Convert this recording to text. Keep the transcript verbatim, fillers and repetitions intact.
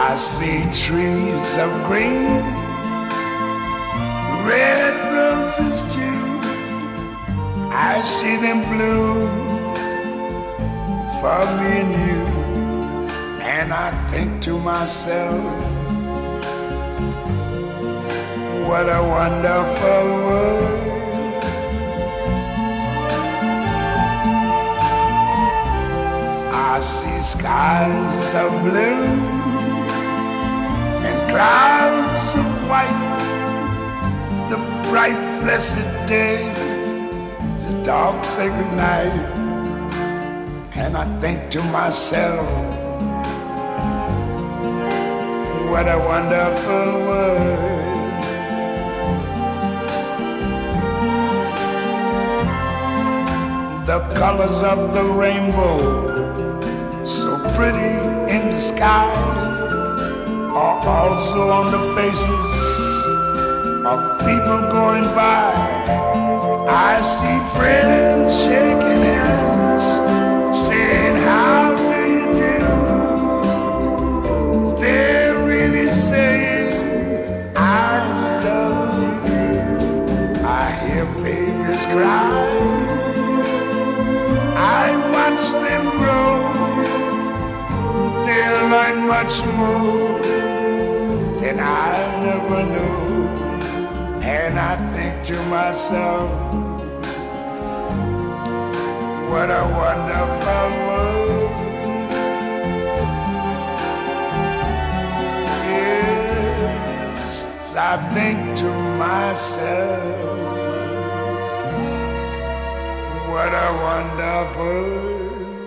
I see trees of green, red roses too. I see them bloom for me and you. And I think to myself, what a wonderful world. I see skies of blue and clouds of white, the bright blessed day, the dark sacred night. And I think to myself, what a wonderful world. The colors of the rainbow, so pretty in the sky, are also on the faces of people going by. I see friends shaking hands, saying, how do you do? They're really saying, I love you. I hear babies cry, I watch them grow. They'll learn much more than I never knew. And I think to myself, what a wonderful world. Yes, I think to myself, what a wonderful world.